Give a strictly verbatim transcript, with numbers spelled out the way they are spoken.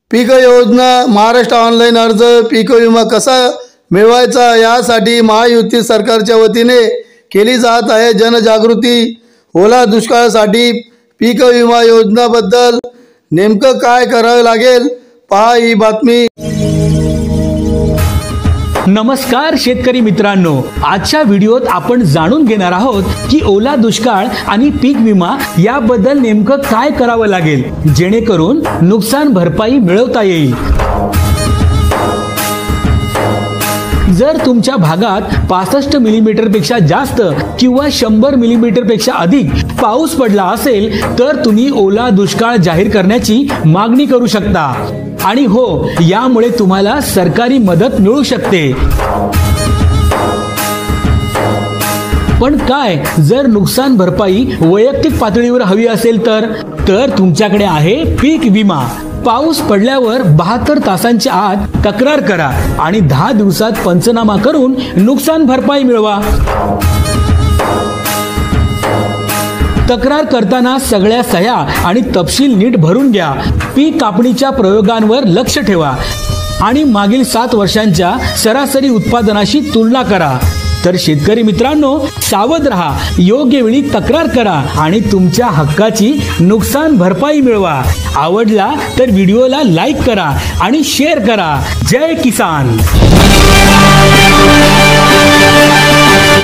पीक योजना महाराष्ट्र ऑनलाईन अर्ज पीक विमा कसा मिळवायचा यासाठी महायुती सरकारच्या वतीने केली जात आहे जनजागृती। ओला दुष्काळासाठी पीक विमा योजनाबद्दल नेमकं काय करावे लागेल पहा ही बातमी। नमस्कार शेतकरी मित्रांनो, आजच्या व्हिडिओत आपण जाणून घेणार आहोत की ओला दुष्काळ आणि पीक विमा याबद्दल नेमकं काय करावं लागेल जेणेकरून नुकसान भरपाई मिळवता येईल। जर तुमच्या भागात पासष्ट मिलीमीटर पेक्षा जास्त किंवा शंभर मिलीमीटर पेक्षा अधिक पाऊस पडला असेल तर तुम्ही ओला दुष्काळ जाहीर करण्याची मागणी करू शकता आणि हो, यामुळे तुम्हाला सरकारी मदत मिळू शकते। पण काय जर नुकसान भरपाई वैयक्तिक पातळीवर हवी असेल तर तर तुमच्याकडे आहे पीक विमा। पाऊस पडल्यावर बहात्तर तासांच्या आत तक्रार करा आणि दहा दिवसात पंचनामा करून नुकसान भरपाई मिळवा। तक्रार करताना सगळ्या सह्या आणि तपशील नीट भरून घ्या। पीक कापणीच्या प्रयोगांवर लक्ष ठेवा आणि मागील सात वर्षांच्या सरासरी उत्पादनाशी तुलना करा। तर शेतकरी मित्रांनो, सावध रहा, योग्य वेळी तक्रार करा आणि तुमच्या हक्काची नुकसान भरपाई मिळवा। आवडला तर व्हिडिओला लाईक करा आणि शेअर करा। जय किसान।